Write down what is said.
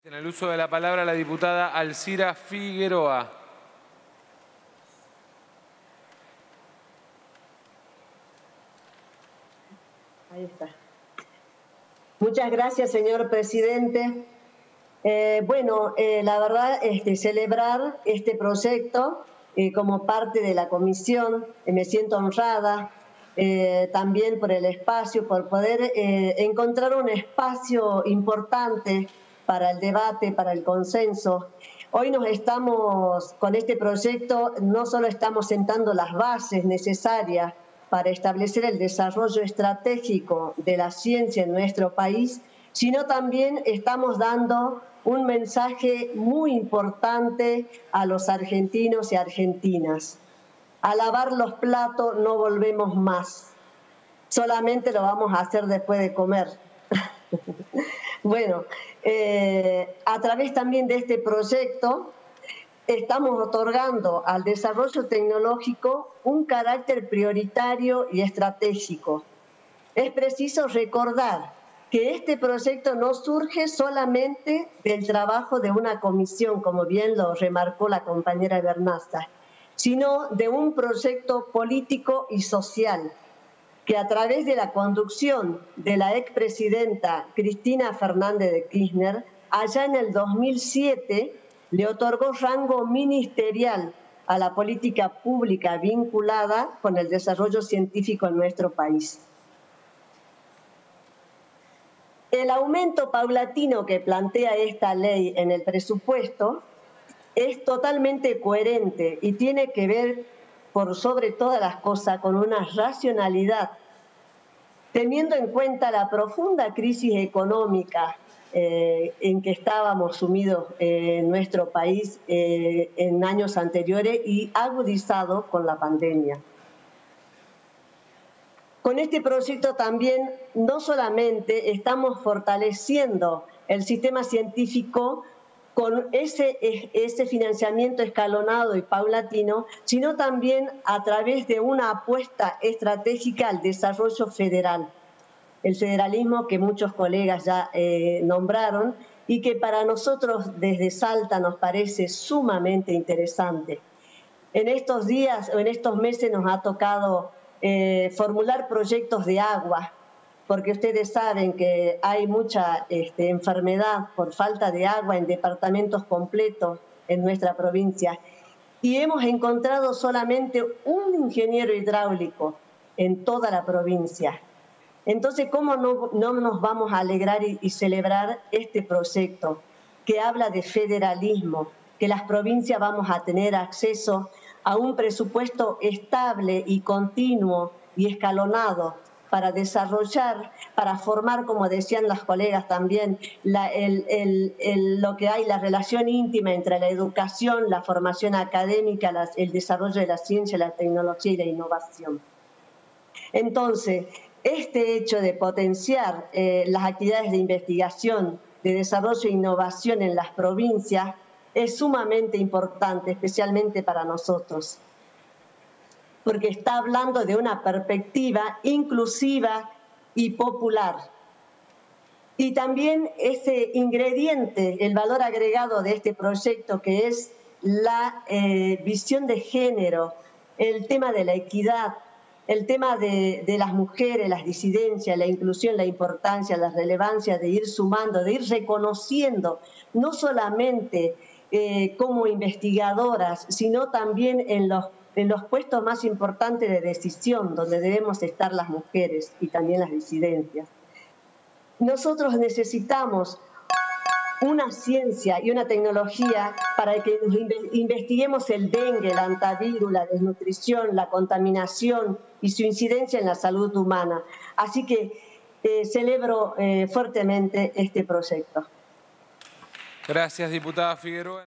En el uso de la palabra la diputada Alcira Figueroa. Ahí está. Muchas gracias, señor presidente. La verdad, celebrar este proyecto como parte de la comisión, me siento honrada también por el espacio, por poder encontrar un espacio importante para el debate, para el consenso. Hoy con este proyecto, no solo estamos sentando las bases necesarias para establecer el desarrollo estratégico de la ciencia en nuestro país, sino también estamos dando un mensaje muy importante a los argentinos y argentinas. A lavar los platos no volvemos más, solamente lo vamos a hacer después de comer. A través también de este proyecto estamos otorgando al desarrollo tecnológico un carácter prioritario y estratégico. Es preciso recordar que este proyecto no surge solamente del trabajo de una comisión, como bien lo remarcó la compañera Bernaza, sino de un proyecto político y social que a través de la conducción de la expresidenta Cristina Fernández de Kirchner, allá en el 2007, le otorgó rango ministerial a la política pública vinculada con el desarrollo científico en nuestro país. El aumento paulatino que plantea esta ley en el presupuesto es totalmente coherente y tiene que ver, por sobre todas las cosas, con una racionalidad, teniendo en cuenta la profunda crisis económica en que estábamos sumidos en nuestro país en años anteriores y agudizado con la pandemia. Con este proyecto también no solamente estamos fortaleciendo el sistema científico con ese financiamiento escalonado y paulatino, sino también a través de una apuesta estratégica al desarrollo federal. El federalismo que muchos colegas ya nombraron y que para nosotros desde Salta nos parece sumamente interesante. En estos días o en estos meses nos ha tocado formular proyectos de agua, porque ustedes saben que hay mucha enfermedad por falta de agua en departamentos completos en nuestra provincia. Y hemos encontrado solamente un ingeniero hidráulico en toda la provincia. Entonces, ¿cómo no nos vamos a alegrar y celebrar este proyecto que habla de federalismo, que las provincias vamos a tener acceso a un presupuesto estable y continuo y escalonado para desarrollar, para formar, como decían las colegas también, lo que hay, la relación íntima entre la educación, la formación académica, el desarrollo de la ciencia, la tecnología y la innovación? Entonces, este hecho de potenciar las actividades de investigación, de desarrollo e innovación en las provincias es sumamente importante, especialmente para nosotros, porque está hablando de una perspectiva inclusiva y popular. Y también ese ingrediente, el valor agregado de este proyecto, que es la visión de género, el tema de la equidad, el tema de las mujeres, las disidencias, la inclusión, la importancia, la relevancia de ir sumando, de ir reconociendo, no solamente como investigadoras, sino también en los puestos más importantes de decisión, donde debemos estar las mujeres y también las disidencias. Nosotros necesitamos una ciencia y una tecnología para que investiguemos el dengue, el hantavirus, la desnutrición, la contaminación y su incidencia en la salud humana. Así que celebro fuertemente este proyecto. Gracias, diputada Figueroa.